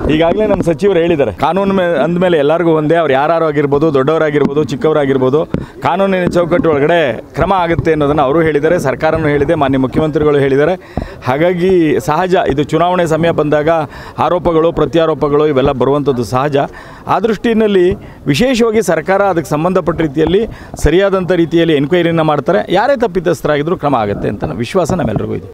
ಈಗಾಗಲೇ ನಮ್ಮ ಸಚಿವರು ಹೇಳಿದ್ದಾರೆ, ಕಾನೂನು ಅಂದಮೇಲೆ ಎಲ್ಲರಿಗೂ ಒಂದೇ, ಅವ್ರು ಯಾರು ಆಗಿರ್ಬೋದು, ದೊಡ್ಡವರಾಗಿರ್ಬೋದು, ಚಿಕ್ಕವರಾಗಿರ್ಬೋದು, ಕಾನೂನಿನ ಚೌಕಟ್ಟು ಒಳಗಡೆ ಕ್ರಮ ಆಗುತ್ತೆ ಅನ್ನೋದನ್ನು ಅವರು ಹೇಳಿದ್ದಾರೆ, ಸರ್ಕಾರನೂ ಹೇಳಿದೆ, ಮಾನ್ಯ ಮುಖ್ಯಮಂತ್ರಿಗಳು ಹೇಳಿದ್ದಾರೆ. ಹಾಗಾಗಿ ಸಹಜ, ಇದು ಚುನಾವಣೆ ಸಮಯ ಬಂದಾಗ ಆರೋಪಗಳು ಪ್ರತ್ಯಾರೋಪಗಳು ಇವೆಲ್ಲ ಬರುವಂಥದ್ದು ಸಹಜ. ಆ ದೃಷ್ಟಿಯಲ್ಲಿ ವಿಶೇಷವಾಗಿ ಸರ್ಕಾರ ಅದಕ್ಕೆ ಸಂಬಂಧಪಟ್ಟ ರೀತಿಯಲ್ಲಿ ಸರಿಯಾದಂಥ ರೀತಿಯಲ್ಲಿ ಎನ್ಕ್ವೈರಿನ ಮಾಡ್ತಾರೆ. ಯಾರೇ ತಪ್ಪಿತಸ್ಥರಾಗಿದ್ದರೂ ಕ್ರಮ ಆಗುತ್ತೆ ಅಂತ ವಿಶ್ವಾಸ ನಮ್ಮೆಲ್ಲರಿಗೂ ಇದೆ.